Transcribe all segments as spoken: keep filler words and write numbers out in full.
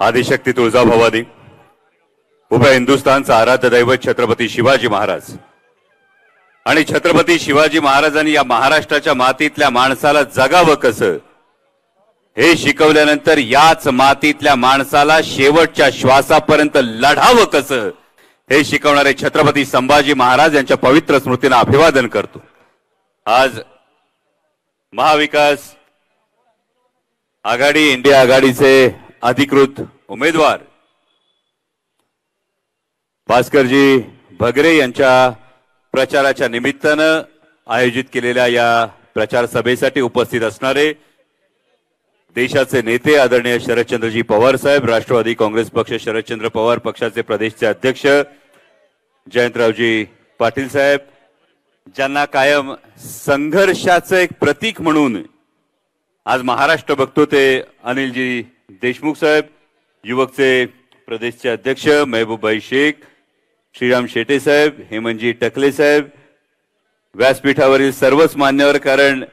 आदिशक्ती तुळजाभवानी, उभय हिंदुस्थानचा आराध्य दैवत छत्रपती शिवाजी महाराज आणि छत्रपती शिवाजी महाराजांनी या महाराष्ट्राच्या मातीतल्या माणसाला जगावं कसं हे शिकवल्यानंतर याच मातीतल्या माणसाला शेवटच्या श्वासापर्यंत लढावं कसं हे शिकवणारे छत्रपती संभाजी महाराज यांच्या पवित्र स्मृतींना अभिवादन करतो। आज महाविकास आघाडी इंडिया आघाडीचे अधिकृत उमेदवार भास्करजी भगरे यांच्या प्रचाराच्या निमित्तानं आयोजित केलेल्या या प्रचार सभेसाठी उपस्थित असणारे देशाचे नेते आदरणीय शरदचंद्रजी पवार साहेब, राष्ट्रवादी काँग्रेस पक्ष शरदचंद्र पवार पक्षाचे प्रदेशचे अध्यक्ष जयंतरावजी पाटील साहेब, ज्यांना कायम संघर्षाचं एक प्रतीक म्हणून आज महाराष्ट्र बघतो ते अनिलजी देशमुख साहेब, युवकचे प्रदेशचे अध्यक्ष महबूबभाई शेख, श्रीराम शेटे साहेब, हेमंतजी टकले साहेब, व्यासपीठावरील सर्वच मान्यवर, कारण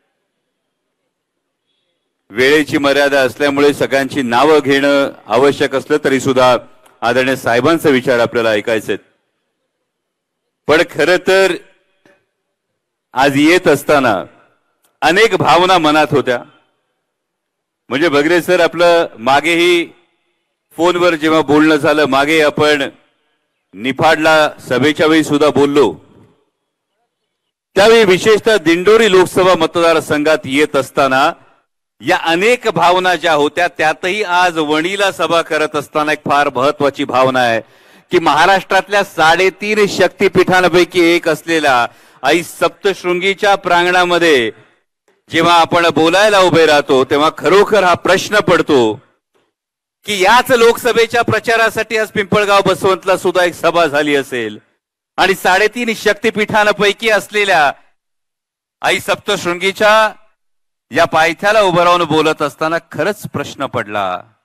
वेळेची मर्यादा असल्यामुळे सगळ्यांची नावं घेणं आवश्यक असलं तरी सुद्धा आदरणीय साहेबांचे विचार आपल्याला ऐकायचे। पण खरं तर आज येत असताना अनेक भावना मनात होत्या। म्हणजे भगरे सर, आपलं मागेही फोनवर जेव्हा बोलणं झालं, मागे आपण निफाडला सभेच्या वेळी सुद्धा बोललो, त्यावेळी विशेषतः दिंडोरी लोकसभा मतदारसंघात येत असताना या अनेक भावना ज्या होत्या त्यातही आज वणीला सभा करत असताना एक फार महत्वाची भावना आहे की महाराष्ट्रातल्या साडेतीन शक्तीपीठांपैकी एक असलेल्या आई सप्तशृंगीच्या प्रांगणामध्ये जेव्हा आपण बोलायला उभे राहतो तेव्हा खरोखर हा प्रश्न पडतो की याच लोकसभेच्या प्रचारासाठी आज पिंपळगाव बसवंतला सुद्धा एक सभा झाली असेल आणि साडेतीन शक्तीपीठांपैकी असलेल्या आई सप्तशृंगीच्या या पायथ्याला उभं राहून बोलत असताना खरंच प्रश्न पडला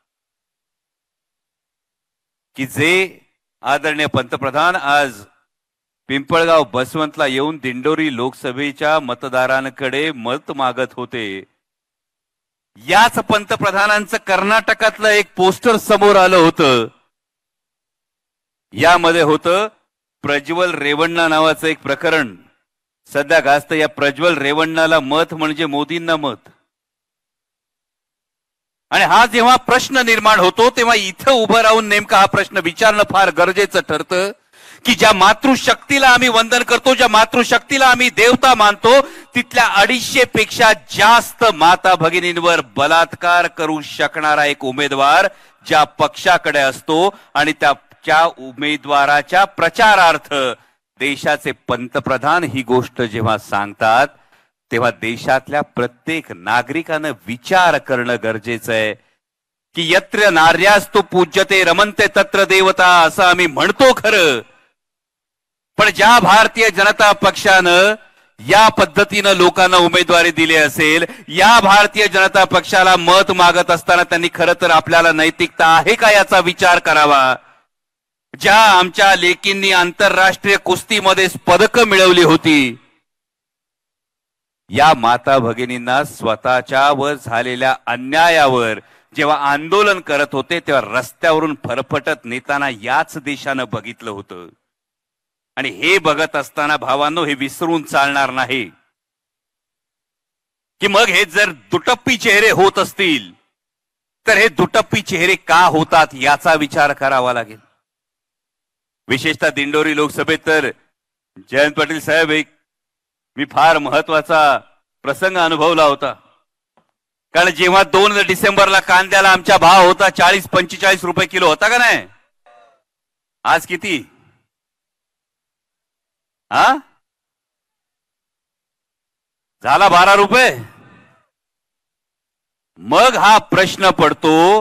की जे आदरणीय पंतप्रधान आज पिंपळगाव बसवंतला येऊन दिंडोरी लोकसभेच्या मतदारांकडे मत मागत होते, याच पंतप्रधानांचं कर्नाटकातलं एक पोस्टर समोर आलं होतं। यामध्ये होतं प्रज्वल रेवण्णा नावाचं एक प्रकरण सध्या गाजतं। या प्रज्वल रेवण्णाला मत म्हणजे मोदींना मत, आणि हा जेव्हा प्रश्न निर्माण होतो तेव्हा इथं उभं राहून नेमका हा प्रश्न विचारणं फार गरजेचं ठरतं की ज्या मातृशक्तीला आम्ही वंदन करतो, ज्या मातृशक्तीला आम्ही देवता मानतो, तिथल्या अडीचशे पेक्षा जास्त माता भगिनींवर बलात्कार करू शकणारा एक उमेदवार ज्या पक्षाकडे असतो आणि त्या उमेदवाराच्या प्रचारार्थ देशाचे पंतप्रधान ही गोष्ट जेव्हा सांगतात तेव्हा देशातल्या प्रत्येक नागरिकानं विचार करणं गरजेचं आहे की यत्र नार्यास्तु पूज्यते रमन्ते तत्र देवता, असं आम्ही म्हणतो खरं, पण ज्या भारतीय जनता पक्षानं या पद्धतीनं लोकांना उमेदवारी दिली असेल, या भारतीय जनता पक्षाला मत मागत असताना त्यांनी खरं तर आपल्याला नैतिकता आहे का याचा विचार करावा। ज्या आमच्या लेकींनी आंतरराष्ट्रीय कुस्तीमध्ये पदकं मिळवली होती, या माता भगिनींना स्वतःच्या वर झालेल्या अन्यायावर जेव्हा आंदोलन करत होते तेव्हा रस्त्यावरून फरफटत नेताना याच देशानं बघितलं होतं। आणि हे बघत असताना भावांनो, हे विसरून चालणार नाही की मग हे जर दुटप्पी चेहरे होत असतील तर हे दुटप्पी चेहरे का होतात याचा विचार करावा लागेल। विशेषतः दिंडोरी लोकसभेत तर जयंत पाटील साहेब, एक मी फार महत्वाचा प्रसंग अनुभवला होता, कारण जेव्हा दोन डिसेंबरला कांद्याला आमचा भाव होता चाळीस पंचेचाळीस रुपये किलो होता का नाही, आज किती हा झाला? बारा रुपये। मग हा प्रश्न पडतो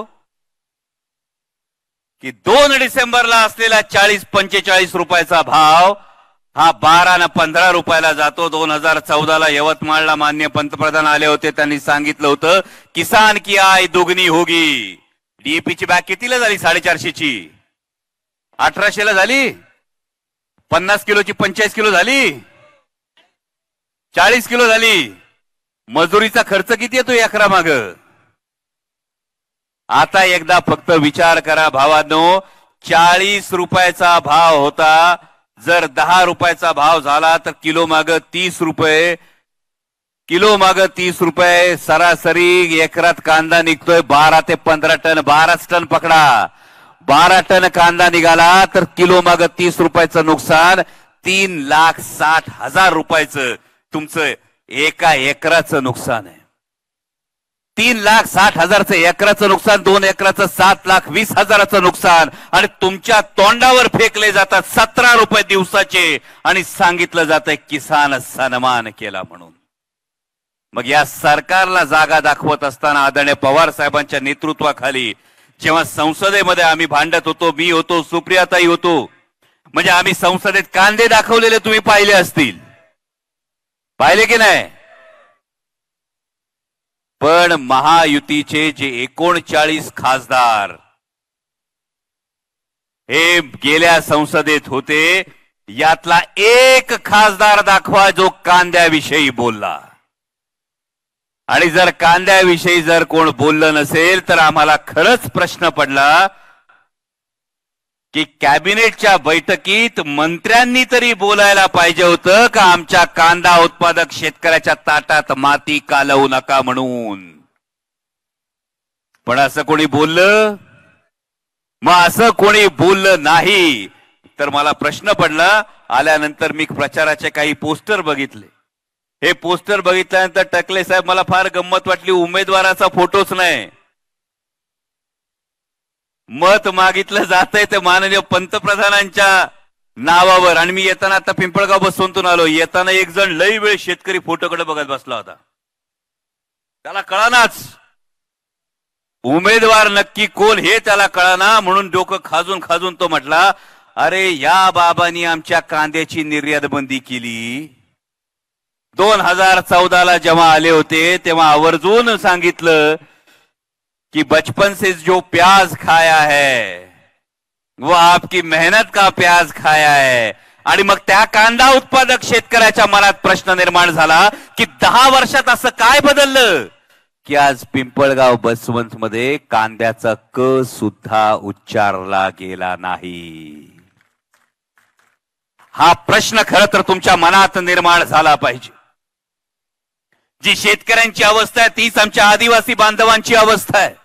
की दोन डिसेंबरला असलेला चाळीस पंचेचाळीस रुपयाचा भाव हा बारा न पंधरा रुपयाला जातो। दोन हजार चौदाला यवतमाळला माननीय पंतप्रधान आले होते, त्यांनी सांगितलं होतं किसान की आय दुगनी होगी। डीएपीची बॅग कितीला झाली? साडेचारशेची अठराशेला झाली, पन्नास किलोची पंचेचाळीस किलो झाली, चाळीस किलो झाली। मजुरीचा खर्च किती येतो एकरा माग? आता एकदा फक्त विचार करा भावांनो, चाळीस रुपयाचा भाव होता, जर दहा रुपयाचा भाव झाला तर किलो माग तीस रुपये, किलो माग तीस रुपये, सरासरी एकरात कांदा निघतोय बारा ते पंधरा टन, बाराच टन पकडा, बारा टन कांदा निघाला तर किलो माग तीस रुपयाचं नुकसान, तीन लाख साठ हजार रुपयाचं तुमचं एका एकराचं नुकसान आहे. तीन लाख साठ हजारचं एकराचं नुकसान, दोन एकराचं सात लाख वीस हजाराचं नुकसान, आणि तुमच्या तोंडावर फेकले जातात सतरा रुपये दिवसाचे, आणि सांगितलं जातंय किसान सन्मान केला म्हणून. मग या सरकारला जागा दाखवत असताना आदरणीय पवार साहेबांच्या नेतृत्वाखाली जेव्हा संसदेमध्ये आम्ही भांडत होतो, मी होतो, सुप्रियाताई होतो, म्हणजे आम्ही संसदेत कांदे दाखवलेले तुम्ही पाहिले असतील, पाहिले की नाही. पण महायुतीचे जे एकोणचाळीस खासदार हे गेल्या संसदेत होते, यातला एक खासदार दाखवा जो कांद्याविषयी बोलला. आणि जर कांद्याविषयी जर कोण बोललं नसेल तर आम्हाला खरंच प्रश्न पडला की कॅबिनेटच्या बैठकीत मंत्र्यांनी तरी बोलायला पाहिजे होतं का आमच्या कांदा उत्पादक शेतकऱ्याच्या ताटात माती कालवू नका म्हणून. पण असं कोणी बोललं? मग असं कोणी बोललं नाही तर मला प्रश्न पडला. आल्यानंतर मी प्रचाराचे काही पोस्टर बघितले. हे पोस्टर बघितल्यानंतर टकले साहेब मला फार गंमत वाटली. उमेदवाराचा फोटोच नाही, मत मागितलं जातंय ते माननीय पंतप्रधानांच्या नावावर. आणि मी येताना आता पिंपळगाव बसवंतून आलो, येताना एक जण लई वेळ शेतकरी फोटोकडे बघत बसला होता. त्याला कळानाच उमेदवार नक्की कोण हे त्याला कळाना, म्हणून डोकं खाजून खाजून तो म्हटला, अरे या बाबांनी आमच्या कांद्याची निर्यात बंदी केली. दोन हजार चौदा ला जेव्हा आले होते तेव्हा आवर्जून सांगितलं कि बचपन से जो प्याज खाया है वो आपकी मेहनत का प्याज खाया है. आणि मग त्या कांदा उत्पादक शेतकऱ्याच्या मनात प्रश्न निर्माण झाला की दहा वर्षात असं काय बदललं की आज पिंपळगाव बसवंत मध्ये कांद्याचा क सुद्धा उच्चारला गेला नाही. हा प्रश्न खरं तर तुमच्या मनात निर्माण झाला पाहिजे. जी शेतकऱ्यांची अवस्था आहे तीच आमच्या आदिवासी बांधवांची अवस्था आहे.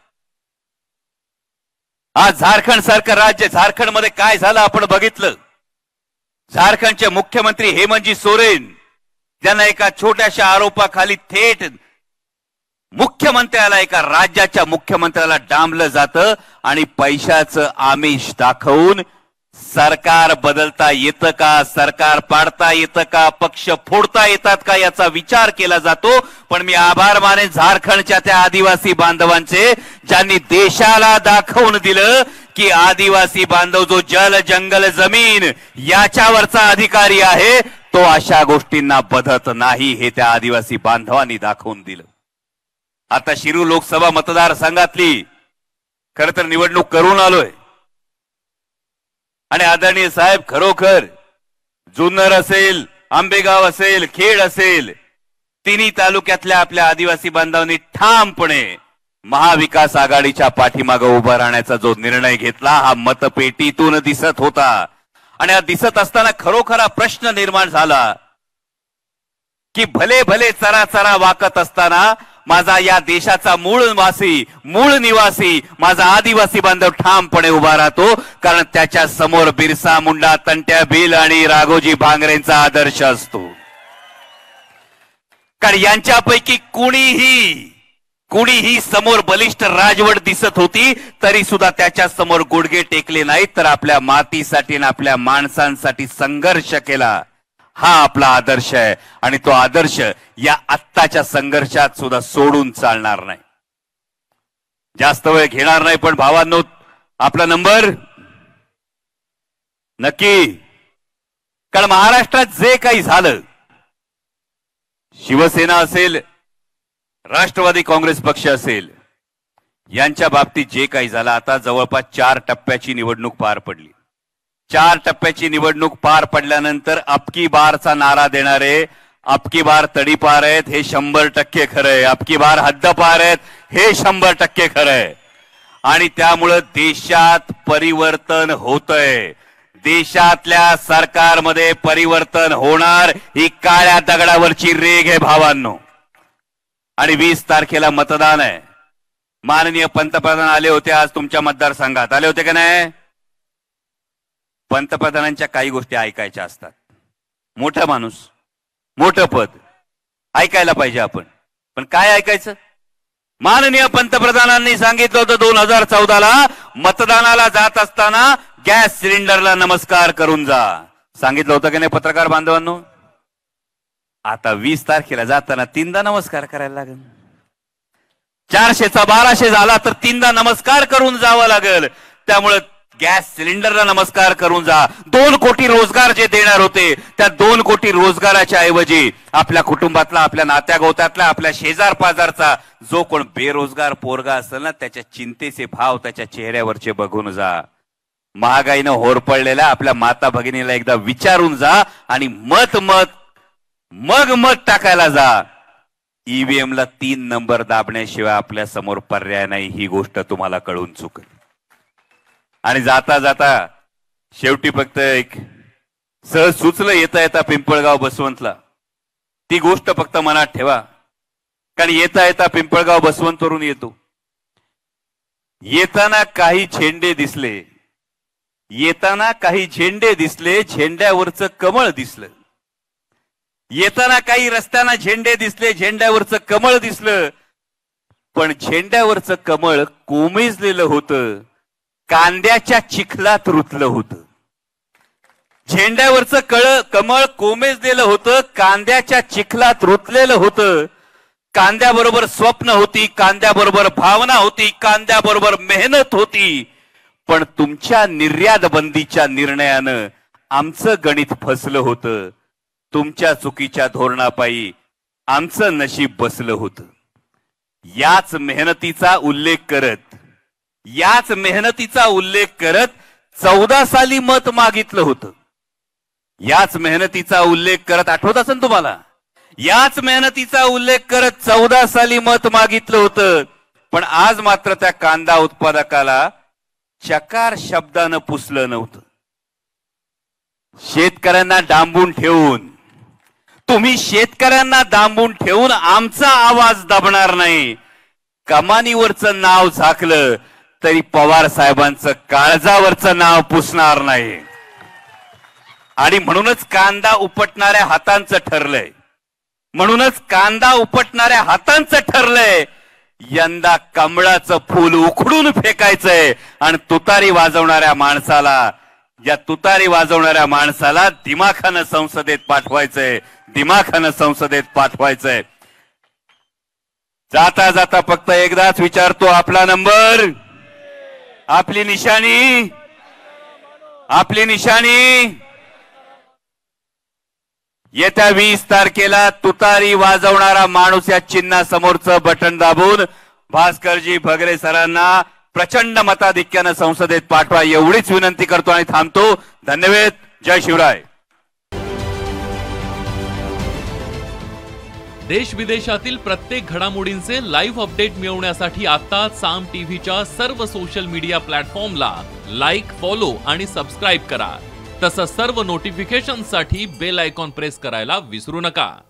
आज झारखंड सरकार राज्य, झारखंड मध्ये काय झालं आपण बघितलं. झारखंडचे मुख्यमंत्री हेमंतजी सोरेन ज्यांना एका छोट्याशा आरोपाखाली थेट मुख्यमंत्र्याला, एका राज्याच्या मुख्यमंत्र्याला डांबलं जातं आणि पैशाचं आमिष दाखवून सरकार बदलता येतं का, सरकार पाडता येतं का, पक्ष फोडता येतात का याचा विचार केला जातो. पण मी आभार माने झारखंडच्या त्या आदिवासी बांधवांचे ज्यांनी देशाला दाखवून दिलं की आदिवासी बांधव जो जल जंगल जमीन याच्यावरचा अधिकारी आहे तो अशा गोष्टींना बधत नाही, हे त्या आदिवासी बांधवांनी दाखवून दिलं. आता शिरूर लोकसभा मतदारसंघातली खरं तर निवडणूक करून आलोय आणि आदरणीय साहेब खरोखर जुन्नर असेल, आंबेगाव असेल, खेड असेल, तिन्ही तालुक्यातल्या आपल्या आदिवासी बांधवांनी ठामपणे महाविकास आघाडीच्या पाठीमागे उभा राहण्याचा जो निर्णय घेतला हा मतपेटीतून दिसत होता. आणि हा दिसत असताना खरोखर प्रश्न निर्माण झाला की भले भले चरा चरा वाकत असताना माझा या देशाचा मूळ वासी, मूळ निवासी, माझा आदिवासी बांधव ठामपणे उभा राहतो, कारण त्याच्या समोर बिरसा मुंडा, तंट्या भील आणि राघोजी भांगरेंचा आदर्श असतो. कारण यांच्यापैकी कुणीही कुणीही समोर बलिष्ठ राजवट दिसत होती तरी सुद्धा त्याच्या समोर गुडघे टेकले नाहीत, तर आपल्या मातीसाठी आणि आपल्या माणसांसाठी संघर्ष केला. हा आपला आदर्श आहे आणि तो आदर्श या आत्ताच्या संघर्षात सुद्धा सोडून चालणार नाही. जास्त वेळ घेणार नाही, पण भावांनो आपला नंबर नक्की. कारण महाराष्ट्रात जे काही झालं, शिवसेना असेल, राष्ट्रवादी काँग्रेस पक्ष असेल, यांच्या बाबतीत जे काही झालं, आता जवळपास चार टप्प्याची निवडणूक पार पडली. चार टप्प्याची निवडणूक पार पडल्यानंतर अबकी बारचा नारा देणारे अबकी बार तडीपार आहेत हे शंभर टक्के खरंय, अबकी बार हद्दपार आहेत हे शंभर टक्के खरंय. आणि त्यामुळे देशात परिवर्तन होतंय. देशातल्या सरकारमध्ये परिवर्तन होणार ही काळ्या दगडावरची रेघ आहे भावांनो. आणि वीस तारखेला मतदान आहे. माननीय पंतप्रधान आले होते आज तुमच्या मतदारसंघात, आले होते का नाही? पंतप्रधानांच्या काही गोष्टी ऐकायच्या असतात. मोठा माणूस, मोठं पद, ऐकायला पाहिजे आपण. पण काय ऐकायचं? माननीय पंतप्रधानांनी सांगितलं होतं दोन हजार चौदाला मतदानाला जात असताना गॅस सिलेंडरला नमस्कार करून जा. सांगितलं होतं की नाही पत्रकार बांधवांनो? आता वीस तारखेला जाताना तीनदा नमस्कार करायला लागेल. चारशेचा बाराशे झाला तर तीनदा नमस्कार करून जावं लागेल. त्यामुळे गॅस सिलेंडरला नमस्कार करून जा. दोन कोटी रोजगार जे देणार होते त्या दोन कोटी रोजगाराच्या ऐवजी आपल्या कुटुंबातला, आपल्या नात्यागोत्यातला, आपल्या शेजार पाजारचा जो कोण बेरोजगार पोरगा असेल ना त्याच्या चिंतेचे भाव त्याच्या चेहऱ्यावरचे बघून जा. महागाईनं होरपळलेल्या आपल्या माता भगिनीला एकदा विचारून जा आणि मत मत मग मत टाकायला जा. ईव्हीएम ला तीन नंबर दाबण्याशिवाय आपल्या समोर पर्याय नाही, ही गोष्ट तुम्हाला कळून चुकेल. आणि जाता जाता शेवटी फक्त एक सहज सुचलं येता येता पिंपळगाव बसवंतला, ती गोष्ट फक्त मनात ठेवा. कारण येता येता पिंपळगाव बसवंतवरून येतो. येताना काही झेंडे दिसले, येताना काही झेंडे दिसले, झेंड्यावरचं कमळ दिसलं. येताना काही रस्त्याना झेंडे दिसले, झेंड्यावरचं कमळ दिसलं. पण झेंड्यावरचं कमळ कोमेजलेलं होतं, कांद्याच्या चिखलात रुतलं होतं. झेंड्यावरचं कळ कमळ कोमेजलेलं होतं, कांद्याच्या चिखलात रुतलेलं होतं. कांद्याबरोबर स्वप्न होती, कांद्याबरोबर भावना होती, कांद्याबरोबर मेहनत होती. पण तुमच्या निर्यात बंदीच्या निर्णयानं आमचं गणित फसलं होतं. तुमच्या चुकीच्या धोरणापायी आमचं नशीब बसलं होतं. याच मेहनतीचा उल्लेख करत याच मेहनतीचा उल्लेख करत चौदा साली मत मागितलं होतं. याच मेहनतीचा उल्लेख करत आठवत असेल तुम्हाला, याच मेहनतीचा उल्लेख करत चौदा साली मत मागितलं होतं. पण आज मात्र त्या कांदा उत्पादकाला चकार शब्दानं पुसलं नव्हतं. शेतकऱ्यांना डांबून ठेवून तुम्ही शेतकऱ्यांना डांबून ठेवून आमचा आवाज दाबणार नाही. कमानीवरचं नाव झाकलं तरी पवार साहेबांचं काळजावरचं नाव पुसणार नाही. आणि म्हणूनच कांदा उपटणाऱ्या हातांचं ठरलंय, म्हणूनच कांदा उपटणाऱ्या हातांचं ठरलंय यंदा कमळाचं फूल उखडून फेकायचंय. आणि तुतारी वाजवणाऱ्या माणसाला या तुतारी वाजवणाऱ्या माणसाला दिमाखानं संसदेत पाठवायचंय, दिमाखानं संसदेत पाठवायचंय. जाता जाता फक्त एकदाच विचारतो, आपला नंबर, आपली निशाणी, आपली निशाणी. येत्या वीस तारखेला तुतारी वाजवणारा माणूस या चिन्हासमोरचं बटन दाबून भास्करजी भगरे सरांना प्रचंड मताधिक्यानं संसदेत पाठवा एवढीच विनंती करतो आणि थांबतो. धन्यवाद. जय शिवराय. देश विदेशातील प्रत्येक घडामोडींचे लाईव्ह अपडेट मिळवण्यासाठी आता साम टीव्हीच्या सर्व सोशल मीडिया प्लॅटफॉर्मला लाईक, फॉलो आणि सबस्क्राईब करा. तसंच सर्व नोटिफिकेशनसाठी बेल आयकॉन प्रेस करायला विसरू नका.